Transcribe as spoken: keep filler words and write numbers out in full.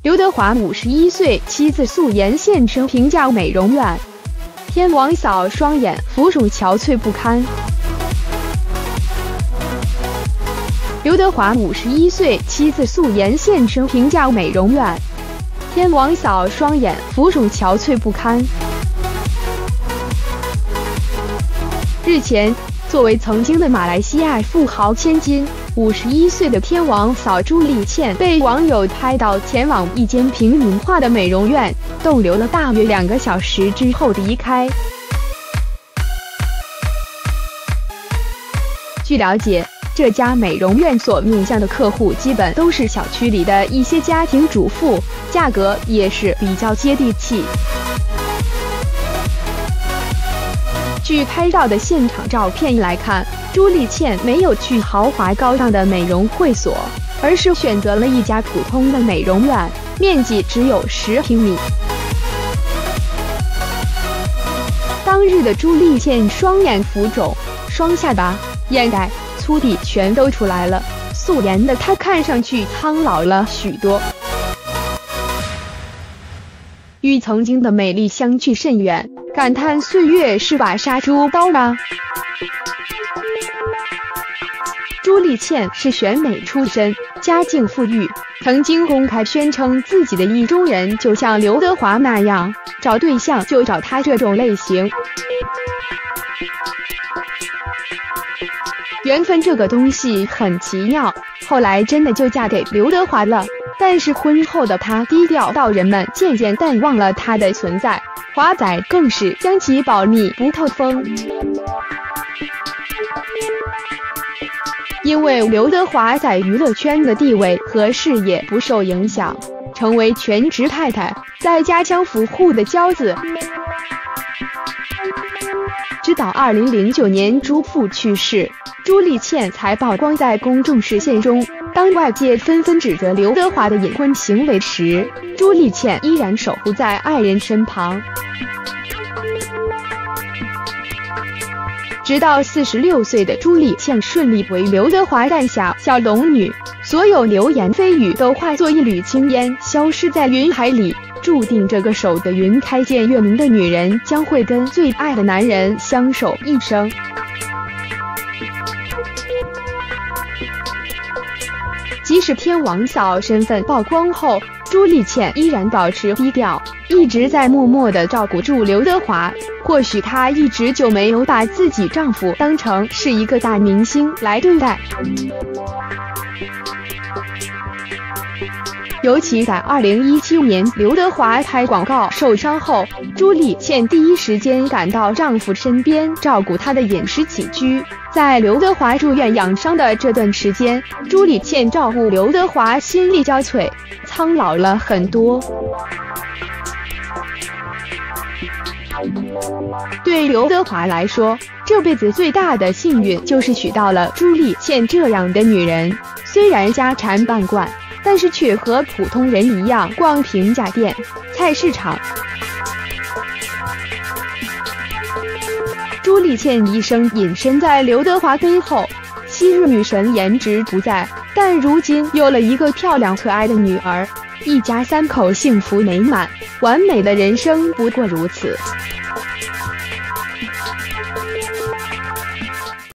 刘德华五十一岁，妻子素颜现身平价美容院，天王嫂双眼浮肿憔悴不堪。刘德华五十一岁，妻子素颜现身平价美容院，天王嫂双眼浮肿憔悴不堪。日前，作为曾经的马来西亚富豪千金，五十一岁的天王嫂朱丽倩被网友拍到前往一间平民化的美容院逗留了大约两个小时之后离开。据了解，这家美容院所面向的客户基本都是小区里的一些家庭主妇，价格也是比较接地气。据拍照的现场照片来看，朱丽倩没有去豪华高档的美容会所，而是选择了一家普通的美容院，面积只有十平米。当日的朱丽倩双眼浮肿，双下巴、眼袋、粗底全都出来了，素颜的她看上去苍老了许多，与曾经的美丽相去甚远，感叹岁月是把杀猪刀啊！朱丽倩是选美出身，家境富裕，曾经公开宣称自己的意中人就像刘德华那样，找对象就找他这种类型。缘分这个东西很奇妙，后来真的就嫁给刘德华了。但是婚后的她低调到人们渐渐淡忘了她的存在，华仔更是将其保密不透风。因为刘德华在娱乐圈的地位和事业不受影响，成为全职太太，在家乡扶户的娇子。直到二零零九年朱父去世，朱丽倩才曝光在公众视线中。当外界纷纷指责刘德华的隐婚行为时，朱丽倩依然守护在爱人身旁。直到四十六岁的朱丽倩顺利为刘德华诞下小龙女，所有流言蜚语都化作一缕青烟，消失在云海里。注定这个守得云开见月明的女人将会跟最爱的男人相守一生。即使天王嫂身份曝光后，朱丽倩依然保持低调，一直在默默地照顾住刘德华。或许她一直就没有把自己丈夫当成是一个大明星来对待。尤其在二零一七年刘德华拍广告受伤后，朱丽倩第一时间赶到丈夫身边照顾他的饮食起居。在刘德华住院养伤的这段时间，朱丽倩照顾刘德华心力交瘁，苍老了很多。对刘德华来说，这辈子最大的幸运就是娶到了朱丽倩这样的女人。虽然家产半贯，但是却和普通人一样逛平价店、菜市场。朱丽倩一生隐身在刘德华背后，昔日女神颜值不在，但如今有了一个漂亮可爱的女儿，一家三口幸福美满，完美的人生不过如此。